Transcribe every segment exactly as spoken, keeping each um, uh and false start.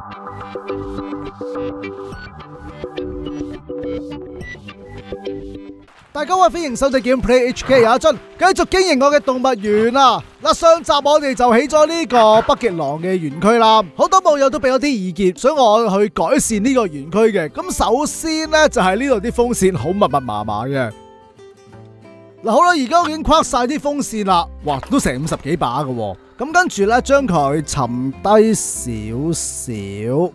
大家好，歡迎收睇 Gameplay H K 阿俊，繼續經營我嘅動物園啊！嗱，上集我哋就起咗呢個北極狼嘅園區啦，好多網友都俾咗啲意見，想我去改善呢個園區嘅。咁首先呢，就係呢度啲風扇好密密麻麻嘅。嗱，好啦，而家我已經跨晒啲風扇啦，哇，都成五十幾把噶。咁跟住呢，將佢沉低少少。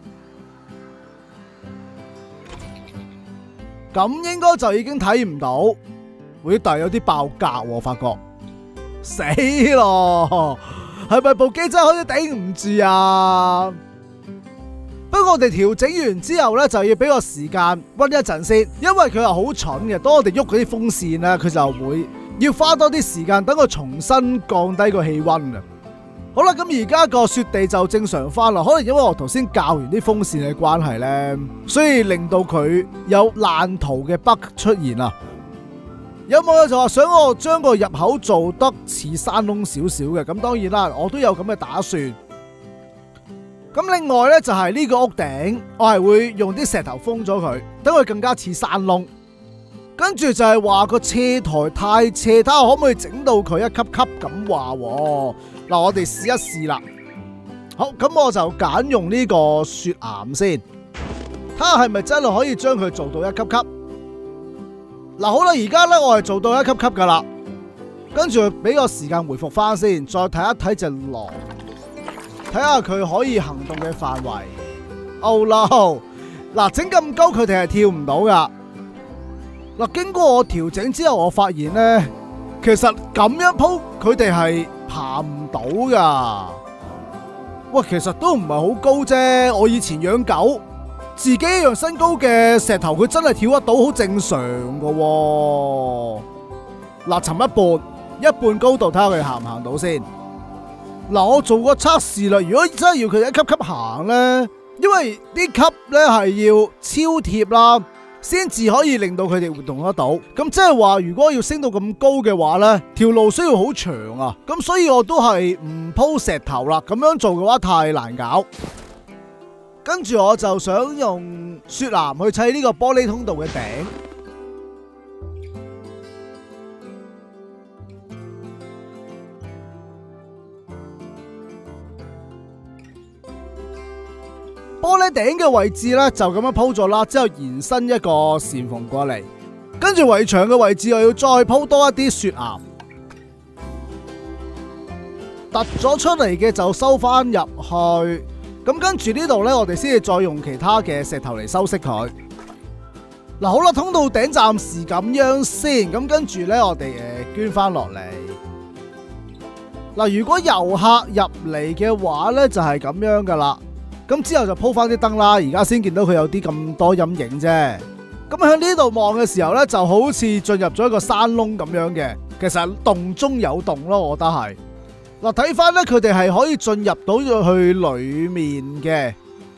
咁應該就已經睇唔到，會但係有啲爆格喎，我發覺死咯，係咪部機真係好似頂唔住啊？不過我哋調整完之後咧，就要俾個時間溫一陣先，因為佢係好蠢嘅。當我哋喐嗰啲風扇咧，佢就會要花多啲時間等佢重新降低個氣溫啊。好啦，咁而家個雪地就正常翻啦。可能因為我頭先校完啲風扇嘅關係咧，所以令到佢有爛圖嘅 bug 出現啦。有網友就話想我將個入口做得似山窿少少嘅，咁當然啦，我都有咁嘅打算。咁另外咧就係呢個屋頂，我係會用啲石頭封咗佢，等佢更加似山窿。跟住就係話個斜台太斜，睇下可唔可以整到佢一級級咁話。嗱，我哋試一試啦。好，咁我就揀用呢個雪岩先，睇下係咪真係可以將佢做到一級級。嗱，好啦，而家咧我係做到一級級噶啦，跟住俾個時間回復翻先，再睇一睇隻狼，睇下佢可以行動嘅範圍。Oh no！ 嗱，整咁高佢哋係跳唔到噶。嗱，經過我調整之後，我發現咧，其實咁樣鋪佢哋係爬唔到噶。喂，其實都唔係好高啫。我以前養狗，自己一樣身高嘅石頭，佢真係跳得到，好正常噶。嗱，沉一半，一半高度，睇下佢行唔行到先。嗱，我做過測試啦。如果真係要佢一級級行咧，因為啲級咧係要超貼啦，先至可以令到佢哋活動得到。咁即係話，如果要升到咁高嘅話呢，條路需要好長啊。咁所以我都係唔鋪石頭啦。咁樣做嘅話太難搞。跟住我就想用雪岩去砌呢個玻璃通道嘅頂。玻璃頂嘅位置咧就咁樣鋪咗啦，之後延伸一個線縫過嚟，跟住圍牆嘅位置又要再鋪多一啲雪岩，凸咗出嚟嘅就收翻入去。咁跟住呢度咧，我哋先至再用其他嘅石頭嚟修飾佢。嗱，好啦，通道頂暫時咁樣先，咁跟住咧我哋誒捐翻落嚟。嗱，如果遊客入嚟嘅話咧，就係咁樣噶啦。咁之後就鋪翻啲燈啦，而家先見到佢有啲咁多陰影啫。咁喺呢度望嘅時候咧，就好似進入咗一個山窿咁樣嘅。其實洞中有洞咯，我覺得係。嗱，睇翻咧，佢哋係可以進入到去裏面嘅，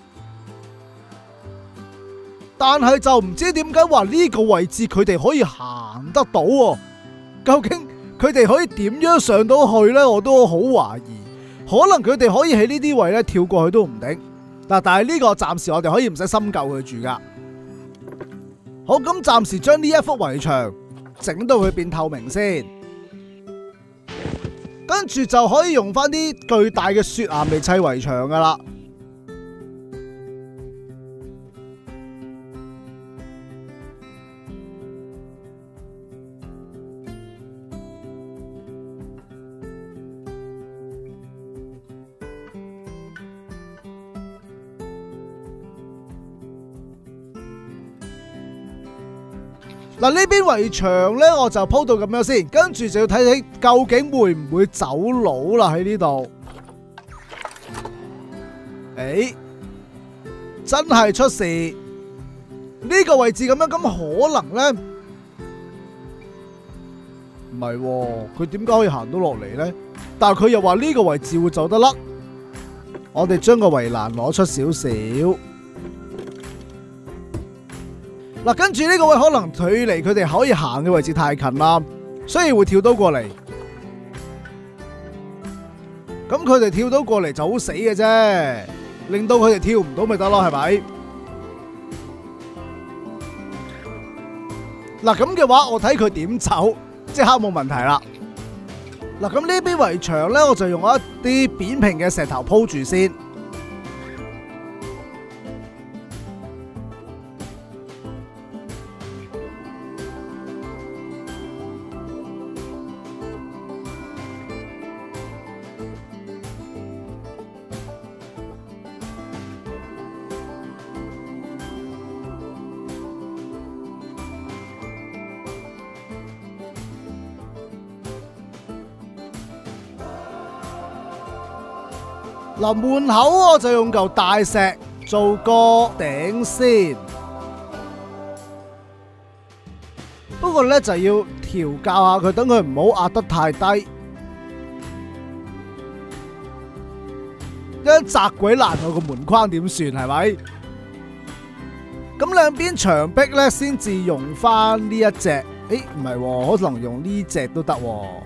但係就唔知點解話呢個位置佢哋可以行得到喎。究竟佢哋可以點樣上到去咧？我都好懷疑。可能佢哋可以喺呢啲位咧跳過去都唔定。嗱，但係呢個暫時我哋可以唔使深究佢住噶。好，咁暫時將呢一幅圍牆整到佢變透明先，跟住就可以用翻啲巨大嘅雪岩嚟砌圍牆噶啦。嗱，呢邊圍牆咧，我就鋪到咁樣先，跟住就要睇睇究竟會唔會走佬啦喺呢度。誒，真係出事！呢個位置咁樣，咁可能咧，唔係喎，佢點解可以行到落嚟咧？但係佢又話呢個位置會走得甩。我哋將個圍欄攞出少少。嗱，跟住呢個位可能距離佢哋可以行嘅位置太近啦，所以會跳到過嚟。咁佢哋跳到過嚟就好死嘅啫。 令到佢哋跳唔到咪得咯，係咪？嗱咁嘅話，我睇佢點走，即刻冇問題啦。嗱咁呢邊圍牆咧，我就用一啲扁平嘅石頭鋪住先。嗱，門口我就用嚿大石做個頂先，不過咧就要調教下佢，等佢唔好壓得太低，一砸鬼爛我個門框點算係咪？咁兩邊牆壁咧先至用翻呢一隻，誒唔係，可能用呢隻都得。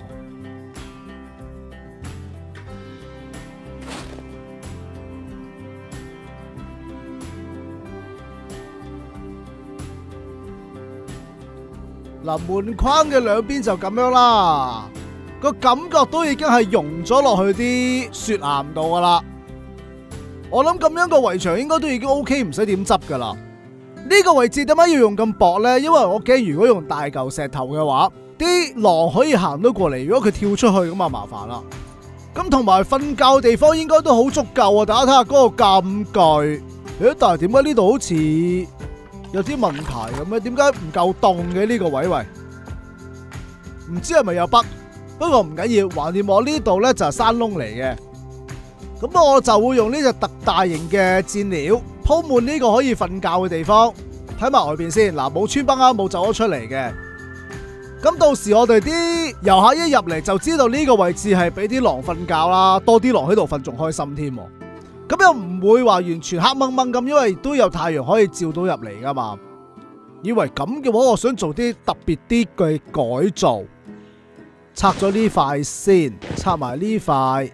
嗱，門框嘅兩邊就咁樣啦，個感覺都已經係溶咗落去啲雪岩度噶啦。我諗咁樣個圍牆應該都已經 OK， 唔使點執噶啦。呢個位置點解要用咁薄呢？因為我驚如果用大嚿石頭嘅話，啲狼可以行到過嚟，如果佢跳出去咁啊麻煩啦。咁同埋瞓覺嘅地方應該都好足夠啊！大家睇下嗰個禁具，誒，但係點解呢度好似有啲問題咁咧？點解唔夠凍嘅呢個位位？唔知係咪有北？不過唔緊要，橫掂我呢度咧就係山窿嚟嘅。咁我就會用呢隻特大型嘅墊料鋪滿呢個可以瞓覺嘅地方。睇埋外邊先，嗱，冇穿崩啊，冇走咗出嚟嘅。咁到時我哋啲遊客一入嚟就知道呢個位置係俾啲狼瞓覺啦，多啲狼喺度瞓仲開心添。咁又唔會話完全黑掹掹咁，因為都有太陽可以照到入嚟噶嘛。以為咁嘅話，我想做啲特別啲嘅改造，拆咗呢塊先，拆埋呢塊，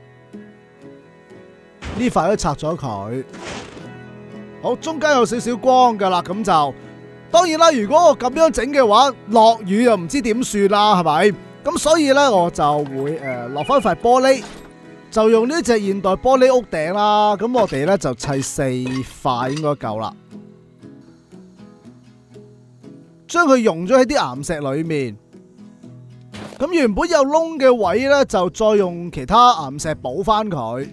呢塊都拆咗佢。好，中間有少少光噶啦，咁就當然啦。如果我咁樣整嘅話，落雨又唔知點算啦，係咪？咁所以咧，我就會誒落翻塊玻璃。就用呢隻現代玻璃屋頂啦，咁我哋咧就砌四塊應該夠啦，將佢溶咗喺啲岩石裏面。咁原本有窿嘅位咧，就再用其他岩石補翻佢。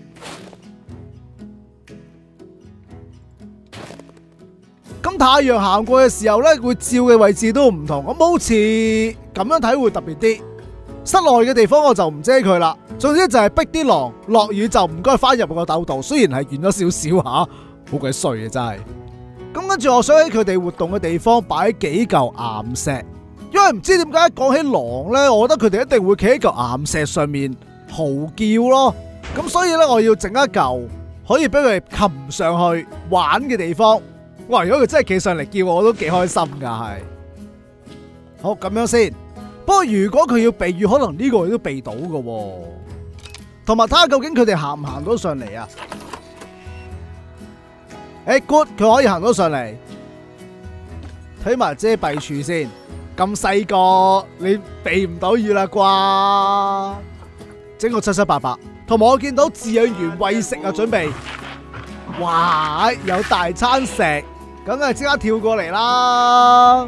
咁太陽行過嘅時候咧，會照嘅位置都唔同，咁好似咁樣睇會特別啲。室內嘅地方我就唔遮佢啦，總之就係逼啲狼落雨就唔該翻入個竇度，雖然係遠咗少少吓，好鬼衰嘅真係。咁跟住我想喺佢哋活動嘅地方擺幾嚿岩石，因為唔知點解講起狼咧，我覺得佢哋一定會企喺嚿岩石上面嚎叫咯。咁所以咧，我要整一嚿可以俾佢哋擒上去玩嘅地方。哇！如果佢真係企上嚟叫我，我都幾開心噶係。好，咁樣先。不過如果佢要避雨，可能呢個都避到嘅，同埋睇下究竟佢哋行唔行到上嚟啊？誒 ，good， 佢可以行到上嚟，睇埋遮蔽處先。咁細個你避唔到雨啦啩？整個七七八八，同埋我見到飼養員餵食啊，準備。哇！有大餐食，梗係即刻跳過嚟啦！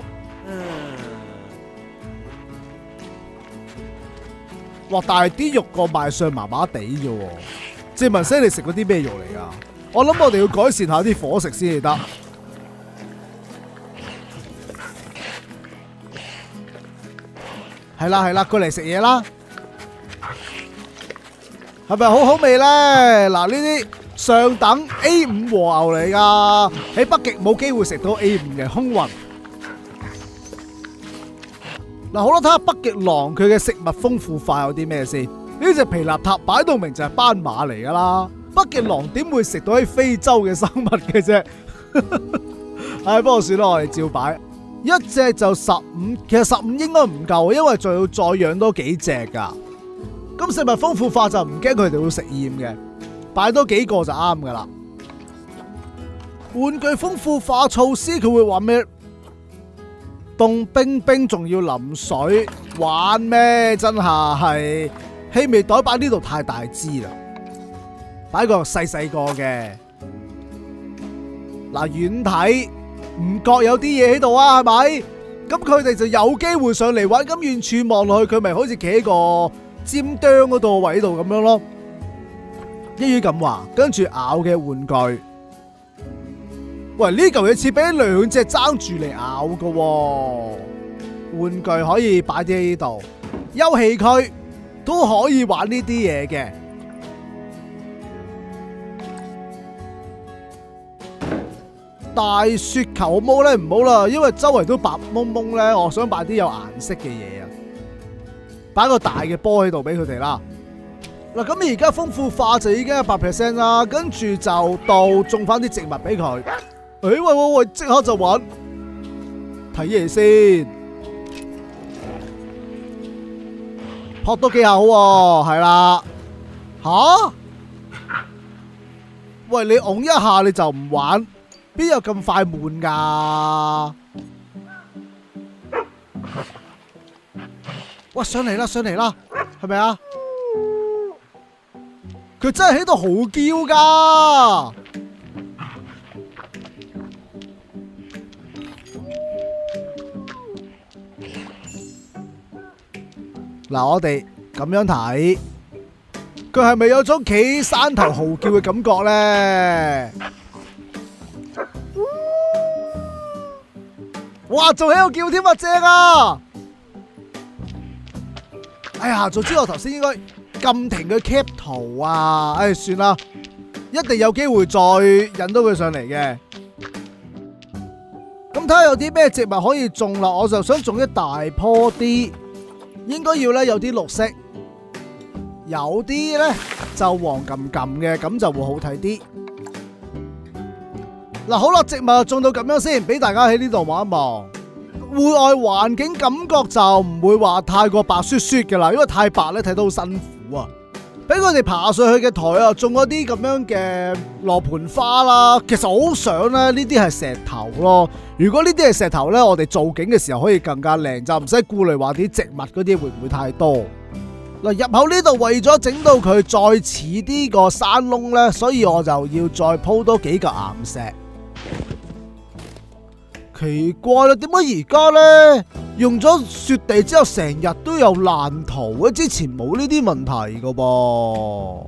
哇！但係啲肉個賣相麻麻地啫喎，借問聲你食嗰啲咩肉嚟噶？我諗我哋要改善下啲伙食先至得。係啦係啦，過嚟食嘢啦，係咪好好味咧？嗱，呢啲上等 A 五和牛嚟噶，喺北極冇機會食到 A 五嘅空運。嗱，好啦，睇下北極狼佢嘅食物豐富化有啲咩先？呢隻皮納塔擺到明就係斑馬嚟噶啦，北極狼點會食到喺非洲嘅生物嘅啫？唉，不過算啦，我哋照擺，一隻就十五，其實十五應該唔夠，因為仲要再養多幾隻噶。咁食物豐富化就唔驚佢哋會食厭嘅，擺多幾個就啱噶啦。 玩具豐富化措施佢會玩咩？凍冰冰仲要淋水，玩咩？真係氣味袋擺呢度太大支啦，擺個細細個嘅。嗱，遠睇唔覺有啲嘢喺度啊，係咪？咁佢哋就有機會上嚟玩。咁遠處望落去，佢咪好似企喺個尖端嗰度位度咁樣咯。一於咁話，跟住咬嘅玩具。喂，呢嚿嘢似俾兩隻爭住嚟咬㗎喎，玩具可以擺啲喺呢度，休憩區都可以玩呢啲嘢嘅。大雪球好冇咧？唔好啦，因為周圍都白蒙蒙咧，我想擺啲有顏色嘅嘢啊，擺個大嘅波喺度俾佢哋啦。嗱，咁而家豐富化就已經係百 percent 啦，跟住就到種翻啲植物俾佢。誒、欸、喂喂喂，即刻就玩，睇嘢先，撲多幾下好喎，係啦，吓？喂，你拱一下你就唔玩，邊有咁快悶㗎？喂，上嚟啦，上嚟啦，係咪啊？佢真係喺度好叫㗎！嗱，我哋咁樣睇，佢係咪有種企山頭號叫嘅感覺咧？哇，仲喺度叫添啊，正啊！哎呀，早知我頭先應該撳停佢 cap 圖啊！哎，算啦，一定有機會再引到佢上嚟嘅。咁睇下有啲咩植物可以種啦，我就想種一大棵啲。應該要咧有啲綠色，有啲咧就黃冚冚嘅，咁就會好睇啲。嗱，好啦，植物種到咁樣先，俾大家喺呢度望一望。戶外環境感覺就唔會話太過白雪雪嘅啦，因為太白咧睇到好辛苦啊。俾佢哋爬上去嘅台啊，種嗰啲咁樣嘅羅盤花啦。其實我好想咧，呢啲係石頭咯。如果呢啲係石頭咧，我哋造景嘅時候可以更加靚，就唔使顧慮話啲植物嗰啲會唔會太多。嗱，入口呢度為咗整到佢再似啲個山窿咧，所以我就要再鋪多幾嚿岩石。奇怪啦，點解而家咧用咗雪地之後，成日都有爛圖啊？之前冇呢啲問題噶噃。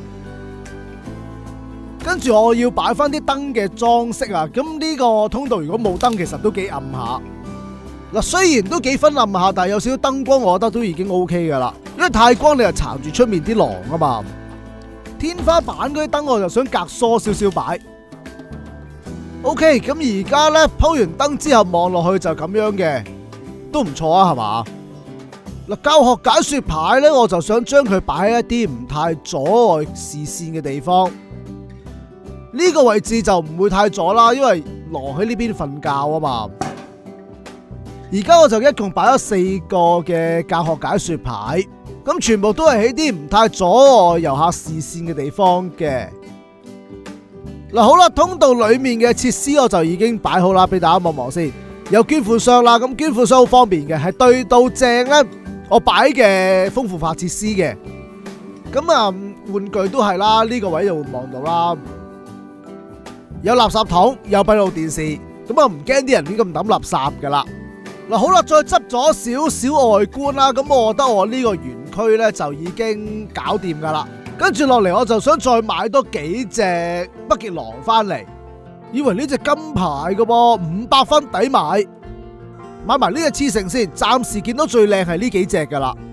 跟住我要擺翻啲燈嘅裝飾啊！咁呢個通道如果冇燈，其實都幾暗下。嗱，雖然都幾昏暗下，但係有少少燈光，我覺得都已經 O K 噶啦。因為太光，你又殘住出面啲廊啊嘛。天花板嗰啲燈，我就想隔疏少少擺。O K， 咁而家咧鋪完燈之後望落去就咁樣嘅，都唔錯啊，係嘛？嗱，教學解說牌咧，我就想將佢擺喺一啲唔太阻礙視線嘅地方。呢個位置就唔會太阻啦，因為狼喺呢邊瞓覺啊嘛。而家我就一共擺咗四個嘅教學解說牌，咁全部都係喺啲唔太阻礙遊客視線嘅地方嘅。嗱，好啦，通道裏面嘅設施我就已經擺好啦，俾大家望望先。有捐款箱啦，咁捐款箱好方便嘅，係對到正咧我擺嘅豐富化設施嘅。咁啊，玩具都係啦，呢個位就會望到啦。有垃圾桶，有閉路電視，咁啊唔驚啲人亂咁抌垃圾噶啦。嗱，好啦，再執咗少少外觀啦，咁我覺得我呢個園區咧就已經搞掂噶啦。跟住落嚟，我就想再買多幾隻北極狼翻嚟。以為呢隻金牌嘅噃，五百分抵買，買埋呢隻雌性先。暫時見到最靚係呢幾隻噶啦。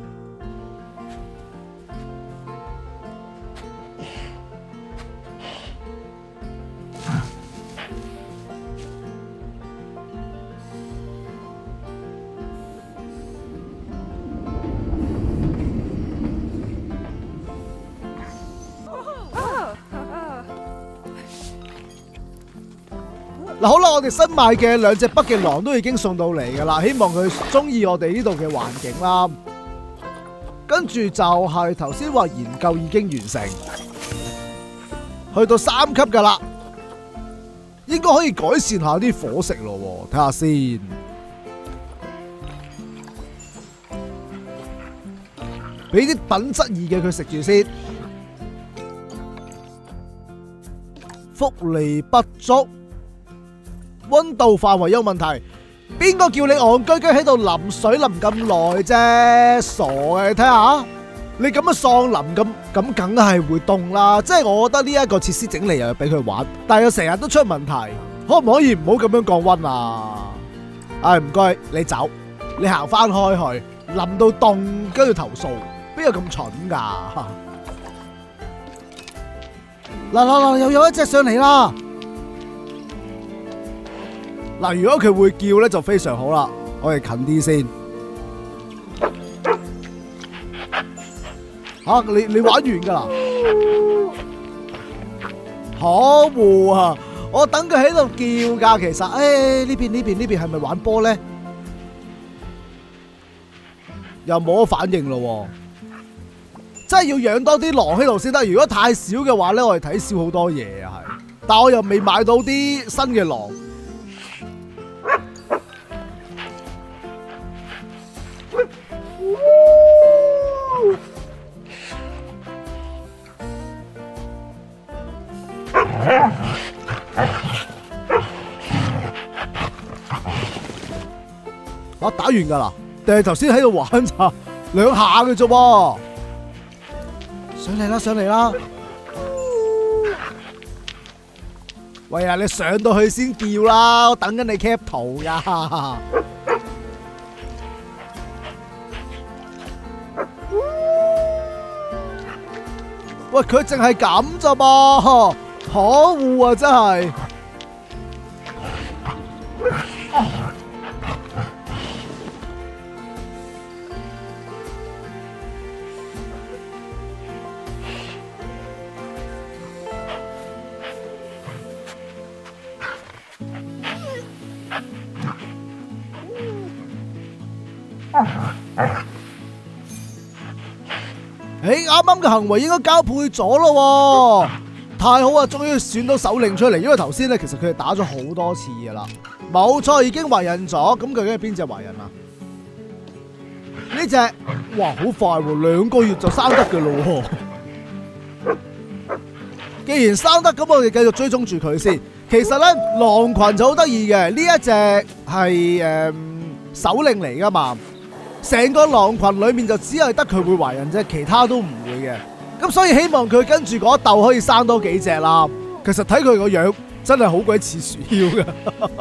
嗱，好啦，我哋新買嘅兩隻北極狼都已經送到嚟噶啦，希望佢中意我哋呢度嘅環境啦。跟住就係頭先話研究已經完成，去到三級噶啦。 應該可以改善下啲伙食咯，睇下先。俾啲品質易嘅佢食住先。福利不足，溫度範圍有問題。邊個叫你戇居居喺度淋水淋咁耐啫？傻嘅，你睇下，你咁樣喪淋咁，咁梗係會凍啦。即係我覺得呢一個設施整嚟又俾佢玩，但係又成日都出問題，可唔可以唔好咁樣降溫啊？唉，唔該，你走，你行翻開去，淋到凍跟住投訴，邊有咁蠢㗎？嗱嗱嗱，又有一隻上嚟啦！嗱，如果佢會叫咧，就非常好啦。我哋近啲先。吓、啊，你你玩完噶啦？可惡啊！我等佢喺度叫噶，其實，誒、哎，呢邊呢邊呢邊係咪玩波咧？又冇乜反應咯。真係要養多啲狼喺度先得。如果太少嘅話咧，我哋睇少好多嘢啊，係。但我又未買到啲新嘅狼。我打完噶啦，定係頭先喺度玩咋？兩下嘅啫喎。上嚟啦，上嚟啦！喂啊，你上到去先叫啦，我等緊你 cap 圖噶。喂，佢淨係咁咋噃？可惡啊，真係！誒，啱啱嘅行為應該交配咗咯，太好啊！終於選到首領出嚟，因為頭先咧其實佢哋打咗好多次噶啦，冇錯，已經懷孕咗。咁究竟係邊隻懷孕啊？呢隻，哇，好快喎，兩個月就生得嘅咯。既然生得，咁我哋繼續追蹤住佢先。其實咧，狼群就好得意嘅，呢一隻係誒首領嚟噶嘛。成個狼群裏面就只係得佢會懷孕啫，其他都唔會嘅。咁所以希望佢跟住嗰一竇可以生多幾隻啦。其實睇佢個樣真係好鬼似薯條㗎。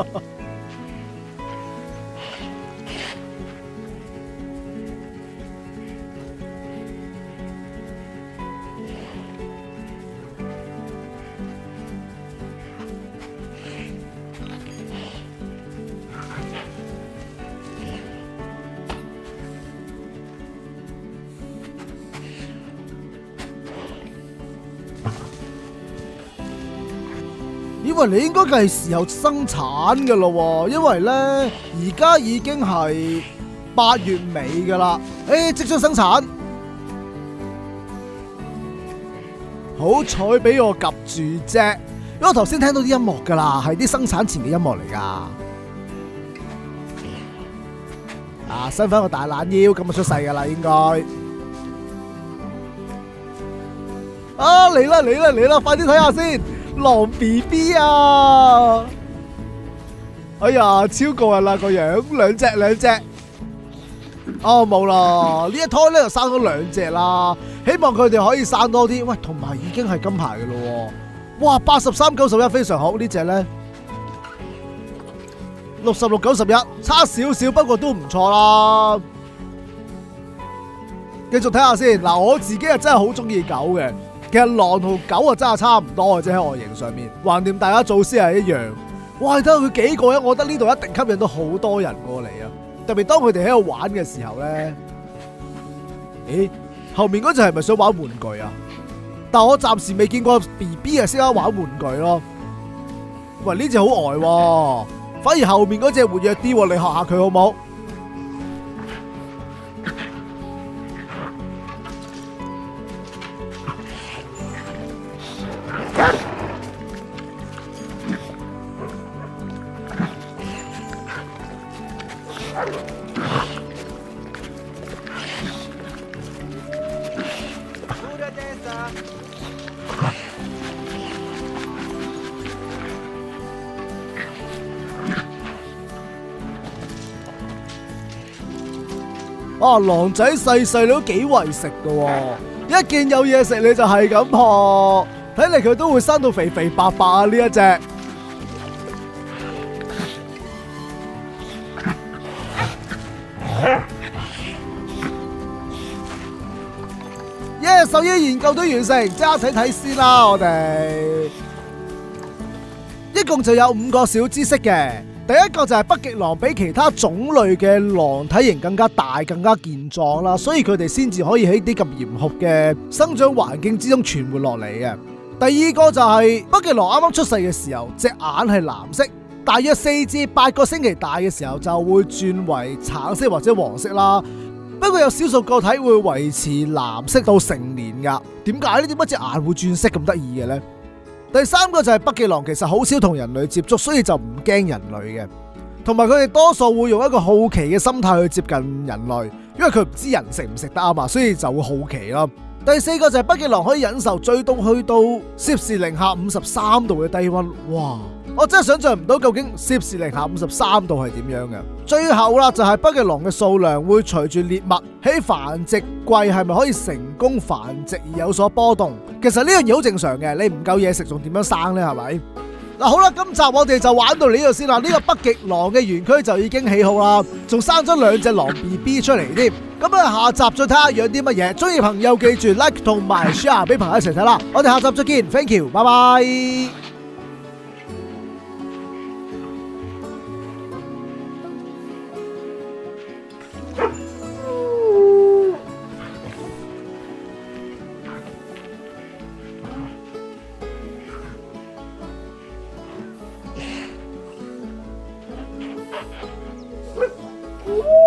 因為你應該係時候生產嘅咯，因為咧而家已經係八月尾噶啦，誒，即將生產，好彩俾我夾住啫，因為我頭先聽到啲音樂噶啦，係啲生產前嘅音樂嚟噶，啊，伸翻個大懶腰，咁就出世噶啦，應該，啊，嚟啦嚟啦嚟啦，快啲睇下先。狼 B B 啊！哎呀，超過人啦個樣，兩隻兩隻。哦，冇啦，呢一胎咧就生咗兩隻啦。希望佢哋可以生多啲。喂，同埋已經係金牌嘅咯。哇，八十三九十一非常好，呢隻咧六十六九十一，差少少，不過都唔錯啦。繼續睇下先。嗱，我自己係真係好中意狗嘅。其實狼同狗啊真係差唔多嘅啫，喺外形上面，橫掂大家做先係一樣。哇，睇下佢幾個人，我覺得呢度一定吸引到好多人過嚟啊！特別當佢哋喺度玩嘅時候咧，咦，後面嗰隻係咪想玩玩具啊？但我暫時未見過 B B 係識得玩玩具咯。喂，呢隻好呆喎，反而後面嗰隻活躍啲喎，你學下佢好唔好？ 啊，狼仔細細都幾為食噶喎，一見有嘢食你就係咁撲，睇嚟佢都會生到肥肥白白啊！呢一隻，耶！獸醫研究都完成，即刻睇睇先啦，我哋一共就有五個小知識嘅。第一個就係北極狼比其他種類嘅狼體型更加大、更加健壯啦，所以佢哋先至可以喺啲咁嚴酷嘅生長環境之中存活落嚟嘅。第二個就係北極狼啱啱出世嘅時候，隻眼係藍色，大約四至八個星期大嘅時候就會轉為橙色或者黃色啦。不過有少數個體會維持藍色到成年噶。點解呢？點解隻眼會轉色咁得意嘅呢？第三個就係北極狼其實好少同人類接觸，所以就唔驚人類嘅，同埋佢哋多數會用一個好奇嘅心態去接近人類，因為佢唔知人食唔食得啊嘛，所以就會好奇咯。第四個就係北極狼可以忍受最凍去到攝氏零下五十三度嘅低溫，哇！我真係想象唔到究竟攝氏零下五十三度係點樣嘅。最後啦，就係北極狼嘅數量會隨住獵物喺繁殖季係咪可以成功繁殖而有所波動。其實呢樣嘢好正常嘅，你唔夠嘢食仲點樣生呢？係咪？嗱，好啦，今集我哋就玩到呢度先啦。呢個北極狼嘅園區就已經起好啦，仲生咗兩隻狼 B B 出嚟添。咁啊，下集再睇下養啲乜嘢。中意朋友記住 like 同埋 share 俾朋友一齊睇啦。我哋下集再見 ，thank you，拜拜。Woo!